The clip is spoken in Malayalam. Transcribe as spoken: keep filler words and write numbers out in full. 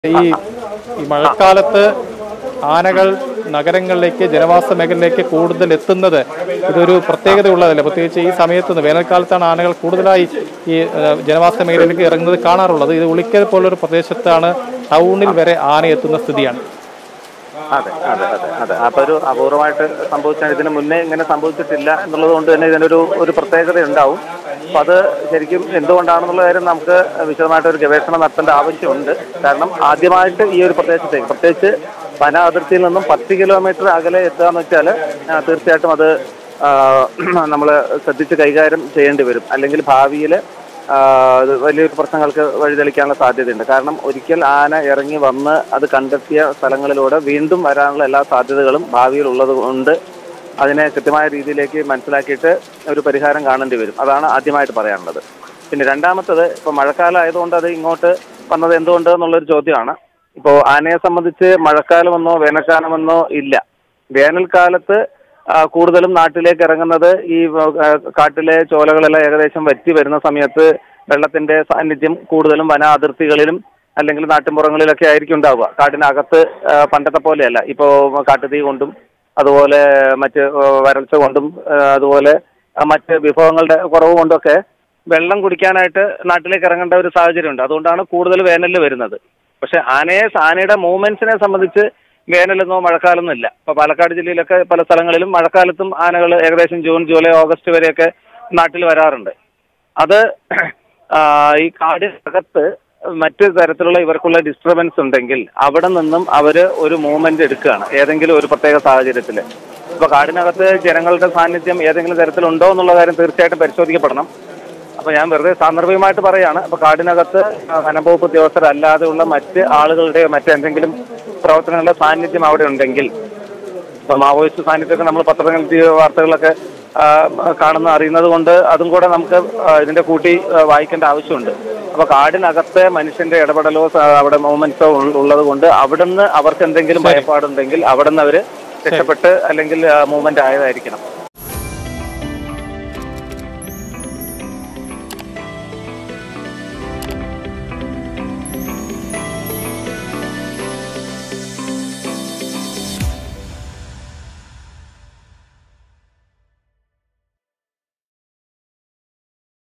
ഈ ഈ മഴക്കാലത്ത് ആനകൾ നഗരങ്ങളിലേക്ക് ജനവാസ മേഖലയിലേക്ക് കൂടുതൽ എത്തുന്നത് ഇതൊരു പ്രത്യേകതയുള്ളതല്ല. പ്രത്യേകിച്ച് ഈ സമയത്ത് വേനൽക്കാലത്താണ് ആനകൾ കൂടുതലായി ഈ ജനവാസ മേഖലയിലേക്ക് ഇറങ്ങുന്നത് കാണാറുള്ളത്. ഇത് ഉളിക്കൽ പോലൊരു പ്രദേശത്താണ് ടൗണിൽ വരെ ആന എത്തുന്ന സ്ഥിതിയാണ്. അതെ അതെ അതെ അതെ അപ്പൊ ഒരു അപൂർവമായിട്ട് സംഭവിച്ചാൽ ഇതിന് മുന്നേ ഇങ്ങനെ സംഭവിച്ചിട്ടില്ല എന്നുള്ളത് കൊണ്ട് തന്നെ ഇതിനൊരു ഒരു പ്രത്യേകത ഉണ്ടാവും. അപ്പൊ അത് ശരിക്കും എന്തുകൊണ്ടാണെന്നുള്ള കാര്യം നമുക്ക് വിശദമായിട്ട് ഒരു ഗവേഷണം നടത്തേണ്ട ആവശ്യമുണ്ട്. കാരണം ആദ്യമായിട്ട് ഈ ഒരു പ്രദേശത്തേക്ക് പ്രത്യേകിച്ച് വന അതിർത്തിയിൽ നിന്നും പത്ത് കിലോമീറ്റർ അകലെ എത്തുക എന്ന് വെച്ചാൽ തീർച്ചയായിട്ടും അത് നമ്മൾ ശ്രദ്ധിച്ച് കൈകാര്യം ചെയ്യേണ്ടി വരും. അല്ലെങ്കിൽ ഭാവിയിൽ വലിയൊരു പ്രശ്നങ്ങൾക്ക് വഴിതെളിക്കാനുള്ള സാധ്യതയുണ്ട്. കാരണം ഒരിക്കൽ ആന ഇറങ്ങി വന്ന് അത് കണ്ടെത്തിയ സ്ഥലങ്ങളിലൂടെ വീണ്ടും വരാനുള്ള എല്ലാ സാധ്യതകളും ഭാവിയിൽ ഉള്ളത് കൊണ്ട് അതിനെ കൃത്യമായ രീതിയിലേക്ക് മനസ്സിലാക്കിയിട്ട് ഒരു പരിഹാരം കാണേണ്ടി വരും. അതാണ് ആദ്യമായിട്ട് പറയാനുള്ളത്. പിന്നെ രണ്ടാമത്തത്, ഇപ്പോൾ മഴക്കാലം ആയതുകൊണ്ട് അത് ഇങ്ങോട്ട് വന്നത് എന്തുകൊണ്ട് എന്നുള്ളൊരു ചോദ്യമാണ്. ഇപ്പോൾ ആനയെ സംബന്ധിച്ച് മഴക്കാലമെന്നോ വേനൽക്കാലമെന്നോ ഇല്ല. വേനൽക്കാലത്ത് കൂടുതലും നാട്ടിലേക്ക് ഇറങ്ങുന്നത് ഈ കാട്ടിലെ ചോലകളെല്ലാം ഏകദേശം വറ്റി വരുന്ന സമയത്ത് വെള്ളത്തിന്റെ സാന്നിധ്യം കൂടുതലും വന അതിർത്തികളിലും അല്ലെങ്കിൽ നാട്ടിൻപുറങ്ങളിലൊക്കെ ആയിരിക്കും ഉണ്ടാവുക. കാടിനകത്ത് പണ്ടത്തെ പോലെയല്ല. ഇപ്പോൾ കാട്ടുതീ കൊണ്ടും അതുപോലെ മറ്റ് വരൾച്ച കൊണ്ടും അതുപോലെ മറ്റ് വിഭവങ്ങളുടെ കുറവ് കൊണ്ടൊക്കെ വെള്ളം കുടിക്കാനായിട്ട് നാട്ടിലേക്ക് ഇറങ്ങേണ്ട ഒരു സാഹചര്യമുണ്ട്. അതുകൊണ്ടാണ് കൂടുതൽ വേനലിൽ വരുന്നത്. പക്ഷെ ആനയെ ആനയുടെ മൂവ്മെന്റ്സിനെ സംബന്ധിച്ച് വേനലെന്നോ മഴക്കാലമൊന്നും ഇല്ല. ഇപ്പൊ പാലക്കാട് ജില്ലയിലൊക്കെ പല സ്ഥലങ്ങളിലും മഴക്കാലത്തും ആനകൾ ഏകദേശം ജൂൺ ജൂലൈ ഓഗസ്റ്റ് വരെയൊക്കെ നാട്ടിൽ വരാറുണ്ട്. അത് ഈ കാടിനകത്ത് മറ്റു തരത്തിലുള്ള ഇവർക്കുള്ള ഡിസ്റ്റർബൻസ് ഉണ്ടെങ്കിൽ അവിടെ നിന്നും അവര് ഒരു മൂവ്മെന്റ് എടുക്കുകയാണ് ഏതെങ്കിലും ഒരു പ്രത്യേക സാഹചര്യത്തിൽ. ഇപ്പൊ കാടിനകത്ത് ജനങ്ങളുടെ സാന്നിധ്യം ഏതെങ്കിലും തരത്തിലുണ്ടോ എന്നുള്ള കാര്യം തീർച്ചയായിട്ടും പരിശോധിക്കപ്പെടണം. അപ്പൊ ഞാൻ വെറുതെ സാന്ദർഭികമായിട്ട് പറയാണ്. അപ്പൊ കാടിനകത്ത് വനംവകുപ്പ് ഉദ്യോഗസ്ഥരല്ലാതെയുള്ള മറ്റ് ആളുകളുടെയോ മറ്റെന്തെങ്കിലും പ്രവർത്തനങ്ങളുടെ സാന്നിധ്യം അവിടെ ഉണ്ടെങ്കിൽ, ഇപ്പൊ മാവോയിസ്റ്റ് സാന്നിധ്യമൊക്കെ നമ്മൾ പത്രങ്ങളിൽ വാർത്തകളൊക്കെ കാണുന്ന അറിയുന്നത് കൊണ്ട് അതും കൂടെ നമുക്ക് ഇതിന്റെ കൂട്ടി വായിക്കേണ്ട ആവശ്യമുണ്ട്. അപ്പൊ കാടിനകത്തെ മനുഷ്യന്റെ ഇടപെടലോ അവിടെ മൂവ്മെന്റ്സോ ഉള്ളത് കൊണ്ട് അവിടുന്ന് അവർക്ക് എന്തെങ്കിലും ഭയപ്പാടുണ്ടെങ്കിൽ അവിടുന്ന് അവര് രക്ഷപ്പെട്ട് അല്ലെങ്കിൽ മൂവ്മെന്റ് ആയതായിരിക്കണം.